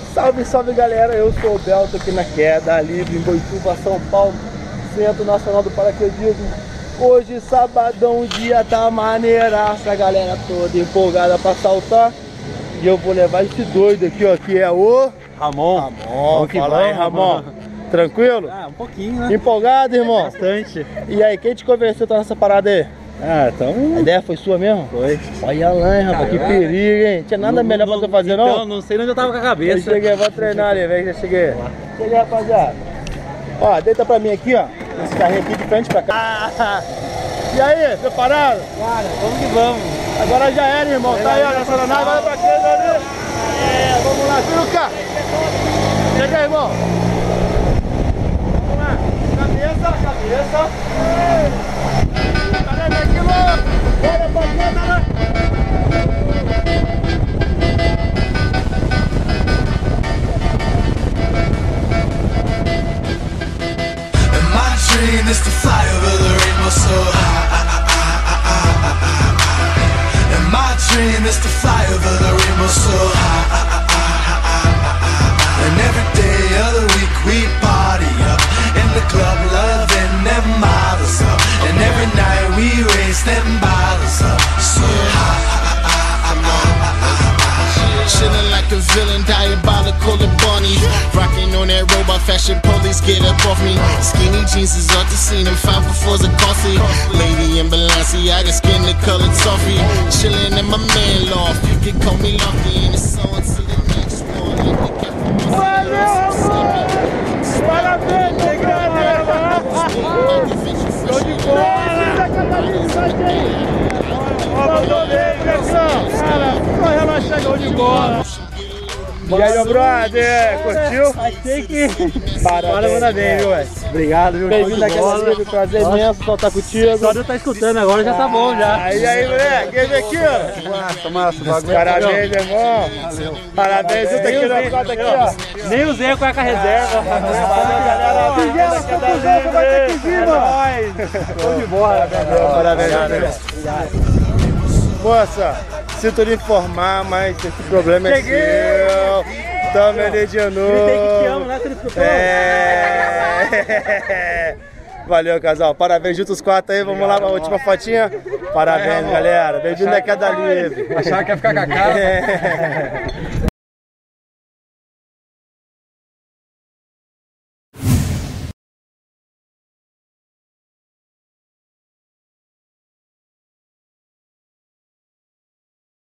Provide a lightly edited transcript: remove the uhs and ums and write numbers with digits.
Salve, salve galera, eu sou o Bel, tô aqui na Queda Livre, em Boituva, São Paulo, Centro Nacional do Paraquedismo. Hoje, sabadão, o dia tá maneiraça, a galera toda empolgada pra saltar. E eu vou levar esse doido aqui, ó, que é o... Ramon. Fala aí, Ramon. Tranquilo? Ah, um pouquinho, né? Empolgado, irmão? Bastante. E aí, quem te convenceu tá nessa parada aí? Ah, então... A ideia foi sua mesmo? Foi. Olha lá, hein, rapaz, que perigo, hein? Tinha nada melhor pra você fazer, não? Então, não sei onde eu tava com a cabeça. Eu cheguei, vou treinar ali, vem que já cheguei. Cheguei, rapaziada. Ó, deita pra mim aqui, ó. Esse carrinho aqui de frente pra cá. E aí, preparado? Cara, vamos que vamos. Agora já era, irmão. Tá aí, ó, nessa nave, olha pra aquele ali. É, vamos lá, vira o carro. Chega aí, irmão. Vamos lá. Cabeça. Cadê meu quilo? Olha pra cá, né? Is to fly over the rainbow so high. And my dream is to fly over the rainbow so high. And every day of the week we party up in the club, loving them models up. And every night we raise them bottles up so high. Chillin' like a villain, diabolical and bunny. Rockin' on that robot fashion, police get up off me. Skinny jeans is up to see them, 5 4s are costly. Lady in Balenciaga, skin the color toffee. Chillin' in my man loft, you can call me Lofty. And it's on to the next one. Parabéns, galera! Show de bola! Mandou bem, Bertrão! Cara, só relaxar, gol de bola! E aí, meu brother, curtiu? Achei que... Parabéns, manda bem, viu, velho? Obrigado, viu? Bem-vindo àquela live, prazer imenso soltar contigo. Só de eu estar escutando agora já tá bom, já. E aí, moleque, game aqui, ó. Massa. Parabéns, irmão. Valeu. Parabéns, junto aqui na foto aqui, ó. Nem usei a cueca reserva. Valeu, galera. Vai ter que vir, mano. Show de bola. Parabéns. Moça, sinto lhe informar, mas esse problema é seu. Tamo ali de novo. Que te amo, né? Você não escutou? Valeu, casal. Parabéns, juntos os 4 aí. Vamos lá pra última fotinha. Parabéns, galera. Bem-vindo à Queda Livre. Achava que ia ficar com a cara.